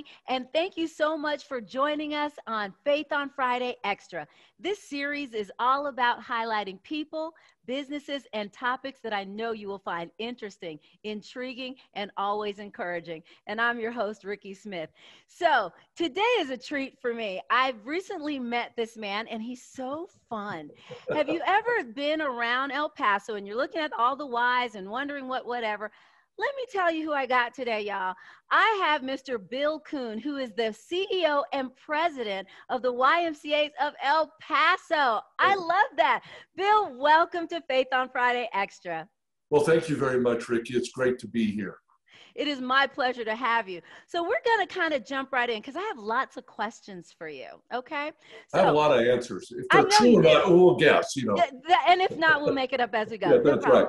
everybody, and thank you so much for joining us on Faith on Friday Extra. This series is all about highlighting people, businesses, and topics that I know you will find interesting, intriguing, and always encouraging. And I'm your host, Ricky Smith. So today is a treat for me. I've recently met this man, and he's so fun. Have you ever been around El Paso and you're looking at all the Y's and wondering whatever? Let me tell you who I got today, y'all. I have Mr. Bill Kuhn, who is the CEO and president of the YMCAs of El Paso. I love that. Bill, welcome to Faith on Friday Extra. Well, thank you very much, Ricky. It's great to be here. It is my pleasure to have you. So we're going to kind of jump right in because I have lots of questions for you, okay? So, I have a lot of answers. If they're true or not, we'll guess, you know. And if not, we'll make it up as we go. Yeah, that's right.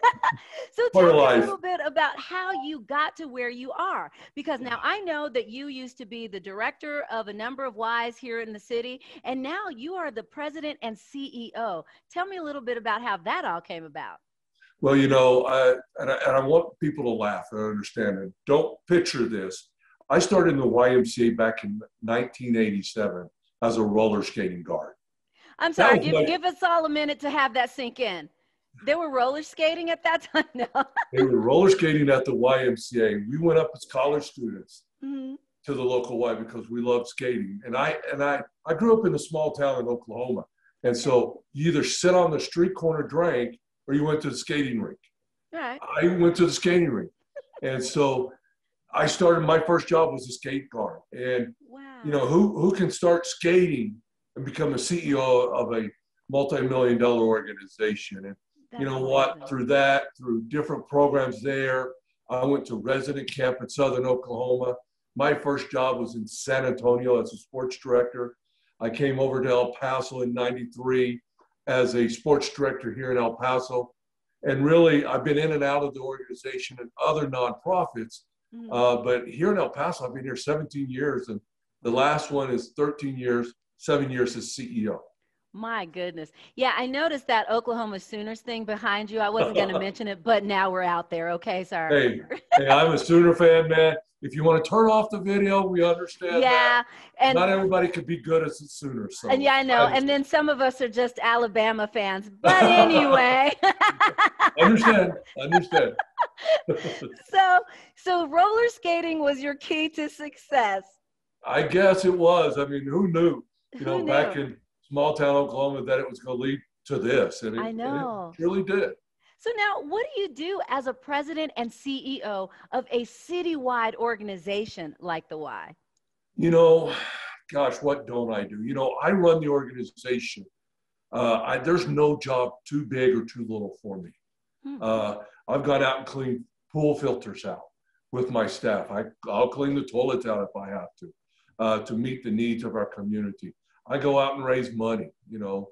So tell me a little bit about how you got to where you are. Because now I know that you used to be the director of a number of Ys here in the city, and now you are the president and CEO. Tell me a little bit about how that all came about. Well, you know, and I want people to laugh and understand it. Don't picture this. I started in the YMCA back in 1987 as a roller skating guard. I'm sorry, give us all a minute to have that sink in. They were roller skating at that time? No. They were roller skating at the YMCA. We went up as college students to the local Y because we loved skating. And I grew up in a small town in Oklahoma. And so you either sit on the street corner, drank, or you went to the skating rink. Right. I went to the skating rink. And so I started, my first job was a skate guard. And, you know, who can start skating and become a CEO of a multi-million-dollar organization? And you know what, through different programs there, I went to resident camp in Southern Oklahoma. My first job was in San Antonio as a sports director. I came over to El Paso in '93 as a sports director here in El Paso. And really, I've been in and out of the organization and other nonprofits. But here in El Paso, I've been here 17 years. And the last one is 13 years, 7 years as CEO. My goodness. Yeah, I noticed that Oklahoma Sooners thing behind you. I wasn't going to mention it, but now we're out there. Okay, sorry. Hey, I'm a Sooner fan, man. If you want to turn off the video, we understand that. And not everybody could be good as a Sooner. So and yeah, I know. And then some of us are just Alabama fans. But anyway. Understand. So roller skating was your key to success. I guess it was. I mean, who knew? You know, back in small town Oklahoma that it was going to lead to this. And I know. It really did. So now, what do you do as a president and CEO of a citywide organization like the Y? You know, gosh, what don't I do? You know, I run the organization. There's no job too big or too little for me. I've gone out and cleaned pool filters out with my staff. I'll clean the toilets out if I have to meet the needs of our community. I go out and raise money, you know,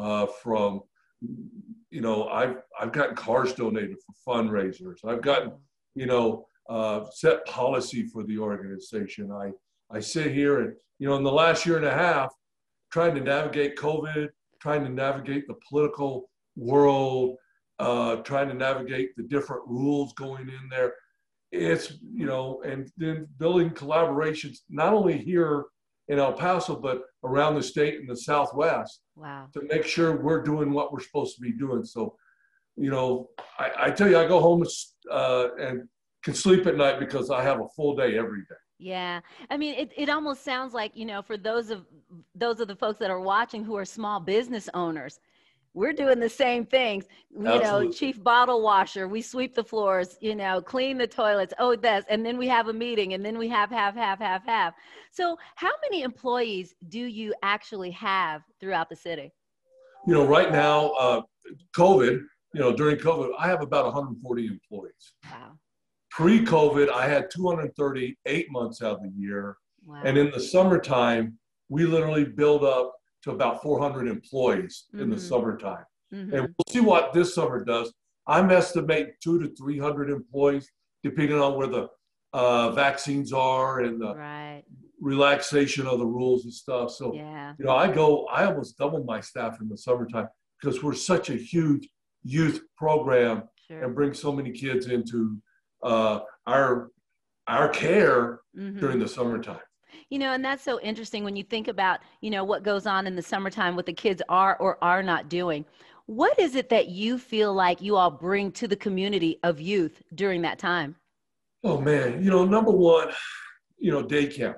I've gotten cars donated for fundraisers. I've gotten, you know, set policy for the organization. I sit here and, you know, in the last year and a half, trying to navigate COVID, trying to navigate the political world, trying to navigate the different rules going in there. It's, you know, and then building collaborations, not only here in El Paso, but around the state and the Southwest to make sure we're doing what we're supposed to be doing. So, you know, I tell you, I go home and can sleep at night because I have a full day every day. Yeah. I mean, it almost sounds like, you know, for those of the folks that are watching who are small business owners, we're doing the same things, you know, chief bottle washer, we sweep the floors, you know, clean the toilets, and then we have a meeting, and then we have. So how many employees do you actually have throughout the city? You know, right now, COVID, you know, during COVID, I have about 140 employees. Wow. Pre-COVID, I had 230 8 months out of the year. Wow. And in the summertime, we literally build up to about 400 employees in the summertime. And we'll see what this summer does. I'm estimating 200 to 300 employees, depending on where the vaccines are and the relaxation of the rules and stuff. So, you know, I almost double my staff in the summertime because we're such a huge youth program and bring so many kids into our our care during the summertime. You know, and that's so interesting when you think about, you know, what goes on in the summertime, what the kids are or are not doing. What is it that you feel like you all bring to the community of youth during that time? Oh man, you know, number one, you know, day camp.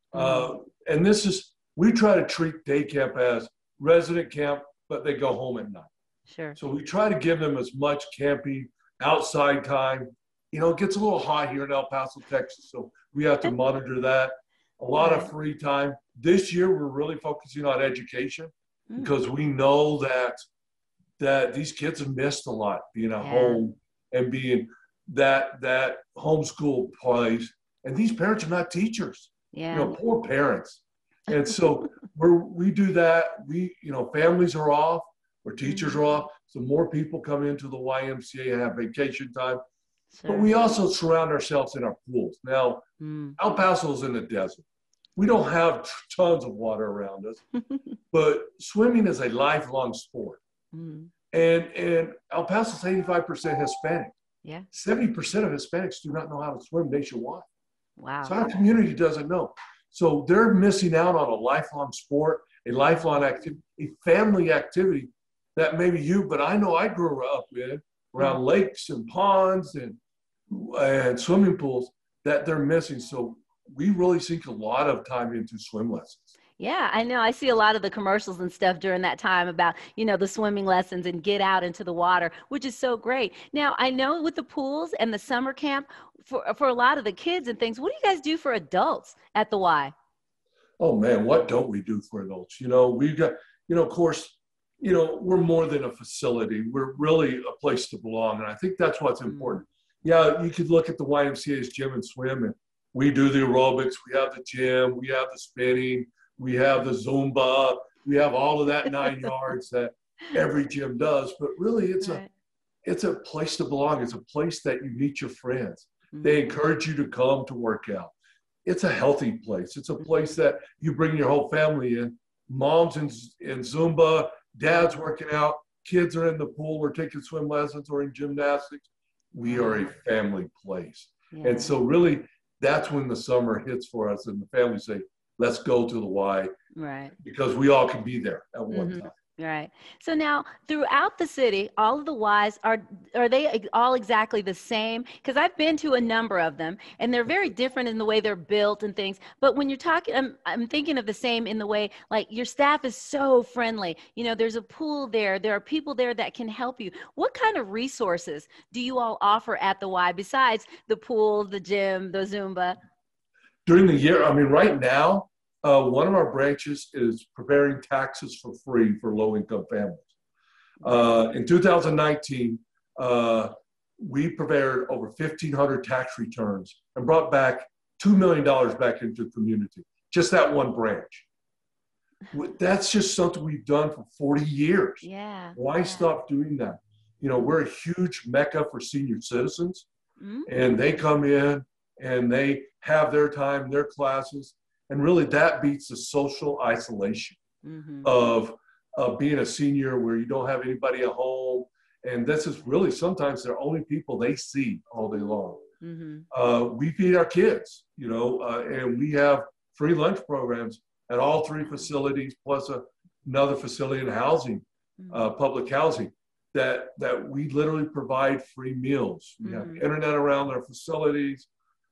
And this is, we try to treat day camp as resident camp, but they go home at night. Sure. So we try to give them as much camping outside time. You know, it gets a little hot here in El Paso, Texas, so we have to monitor that. A lot of free time. This year, we're really focusing on education because we know that these kids have missed a lot being at home and being that homeschool place. And these parents are not teachers. You know, poor parents. And so we do that. We, you know, families are off or teachers are off. So more people come into the YMCA and have vacation time. Sure. But we also surround ourselves in our pools. Now, El Paso is in the desert. We don't have tons of water around us, but swimming is a lifelong sport. And El Paso is 85% Hispanic. 70% of Hispanics do not know how to swim nationwide. Wow. So our community doesn't know. So they're missing out on a lifelong sport, a lifelong activity, a family activity that maybe you, but I know I grew up in around lakes and ponds and swimming pools that they're missing. So we really sink a lot of time into swim lessons. Yeah, I know. I see a lot of the commercials and stuff during that time about, you know, the swimming lessons and get out into the water, which is so great. Now, I know with the pools and the summer camp, for a lot of the kids and things, what do you guys do for adults at the Y? Oh, man, what don't we do for adults? You know, we've got, you know, of course, you know, we're more than a facility. We're really a place to belong. And I think that's what's important. Yeah, you could look at the YMCA's gym and swim, and we do the aerobics. We have the gym. We have the spinning. We have the Zumba. We have all of that 9 yards that every gym does. But really, it's a place to belong. It's a place that you meet your friends. They encourage you to come to work out. It's a healthy place. It's a place that you bring your whole family in. Moms in Zumba, dads working out, kids are in the pool or taking swim lessons or in gymnastics. We are a family place. And so really, that's when the summer hits for us and the family say, let's go to the Y. Right. Because we all can be there at one time. Right. So now throughout the city, all of the Ys, are they all exactly the same? Because I've been to a number of them and they're very different in the way they're built and things. But when you're talking, I'm thinking of the same in the way, like your staff is so friendly. You know, there's a pool there. There are people there that can help you. What kind of resources do you all offer at the Y besides the pool, the gym, the Zumba? During the year, I mean, right now, one of our branches is preparing taxes for free for low-income families. In 2019, we prepared over 1,500 tax returns and brought back $2 million back into the community, just that one branch. That's just something we've done for 40 years. Why stop doing that? You know, we're a huge mecca for senior citizens, and they come in and they have their time, their classes. And really that beats the social isolation of being a senior where you don't have anybody at home. And this is really sometimes they're only people they see all day long. We feed our kids, you know, and we have free lunch programs at all 3 facilities, plus another facility in housing, public housing, that we literally provide free meals. We have internet around our facilities.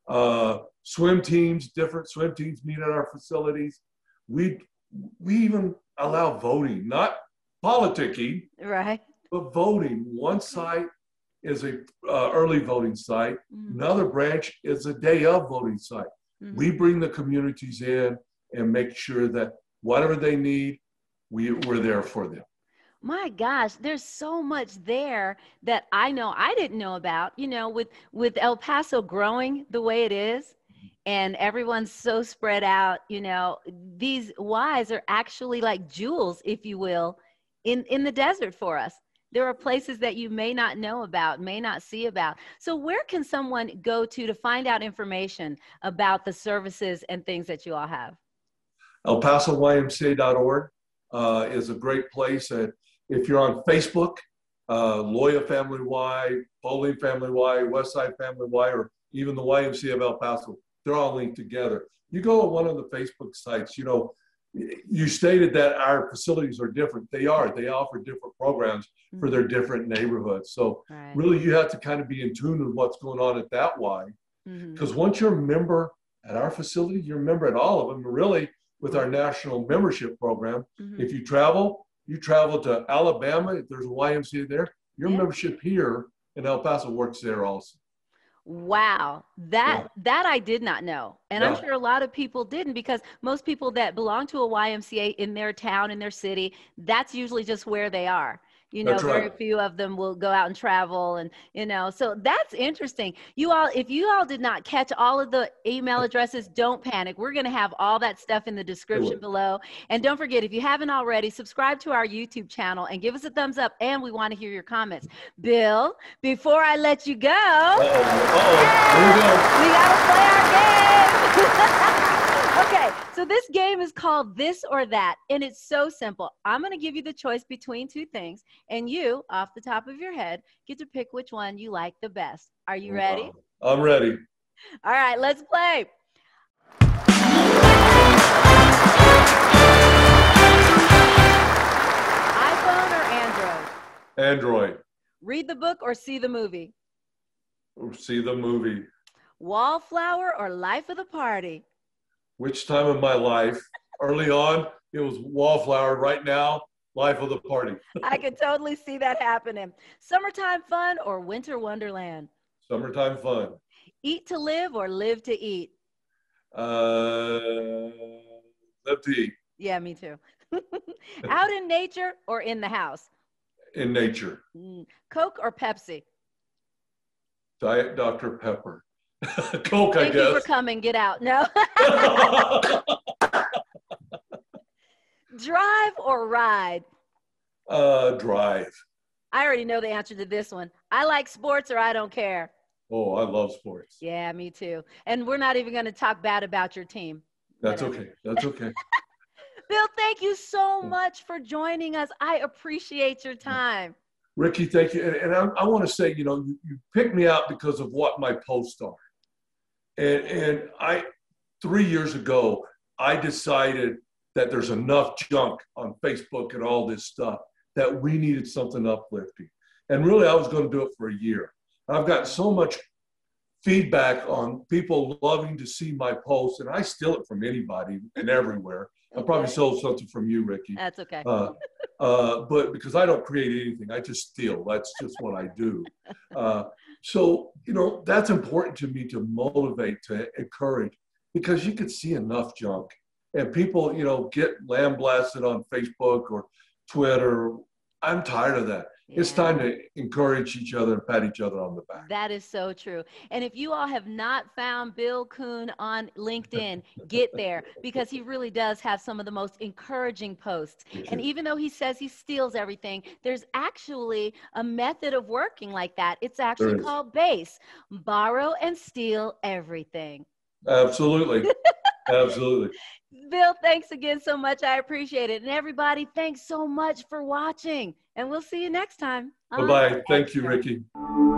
Swim teams, different swim teams meet at our facilities. We even allow voting, not politicking, but voting. One site is a early voting site. Another branch is a day of voting site. We bring the communities in and make sure that whatever they need, we're there for them. My gosh, there's so much there that I know I didn't know about, you know, with El Paso growing the way it is and everyone's so spread out, you know, these Ys are actually like jewels, if you will, in the desert for us. There are places that you may not know about, may not see about. So where can someone go to find out information about the services and things that you all have? ElPasoYMCA.org is a great place. If you're on Facebook, Loya Family Y, Bowling Family Y, Westside Family Y, or even the YMCA of El Paso, they're all linked together. You go to one of the Facebook sites, you know, you stated that our facilities are different. They are. They offer different programs for their different neighborhoods. So really, you have to kind of be in tune with what's going on at that Y. Because once you're a member at our facility, you're a member at all of them. Really, with our national membership program, if you travel to Alabama, if there's a YMCA there, your membership here in El Paso works there also. Wow. That I did not know. And I'm sure a lot of people didn't, because most people that belong to a YMCA in their town, in their city, that's usually just where they are. You know, very few of them will go out and travel, and, you know, so that's interesting. You all, if you all did not catch all of the email addresses, don't panic. We're going to have all that stuff in the description below. And don't forget, if you haven't already, subscribe to our YouTube channel and give us a thumbs up. And we want to hear your comments. Bill, before I let you go, Here we go. We got to play our game. Okay, so this game is called This or That, and it's so simple. I'm going to give you the choice between two things, and you, off the top of your head, get to pick which one you like the best. Are you ready? I'm ready. All right, let's play. iPhone or Android? Android. Read the book or see the movie? See the movie. Wallflower or life of the party? Which time of my life? Early on, it was Wallflower. Right now, life of the party. I could totally see that happening. Summertime fun or winter wonderland? Summertime fun. Eat to live or live to eat? Live to eat. Yeah, me too. Out in nature or in the house? In nature. Coke or Pepsi? Diet Dr. Pepper. Coke, I guess. Thank you for coming. Get out. No. Drive or ride? Drive. I already know the answer to this one. I like sports or I don't care. Oh, I love sports. Yeah, me too. And we're not even going to talk bad about your team. That's okay. That's okay. Bill, thank you so much for joining us. I appreciate your time. Ricky, thank you. And I want to say, you know, you picked me out because of what my posts are. And 3 years ago, I decided that there's enough junk on Facebook and all this stuff that we needed something uplifting. And really, I was going to do it for a year. I've got so much feedback on people loving to see my posts, and I steal it from anybody and everywhere. I probably stole something from you, Ricky. That's okay. But because I don't create anything, I just steal. That's just what I do. So, you know, that's important to me to motivate, to encourage, because you could see enough junk. And people, you know, get lambasted on Facebook or Twitter. I'm tired of that. Yeah. It's time to encourage each other and pat each other on the back. That is so true. And if you all have not found Bill Kuhn on LinkedIn, get there, because he really does have some of the most encouraging posts. And even though he says he steals everything, there's actually a method of working like that. It's actually called BASE, borrow and steal everything. Absolutely. Absolutely. Bill, thanks again so much. I appreciate it. And everybody, thanks so much for watching. And we'll see you next time. Bye-bye. Thank you, Ricky.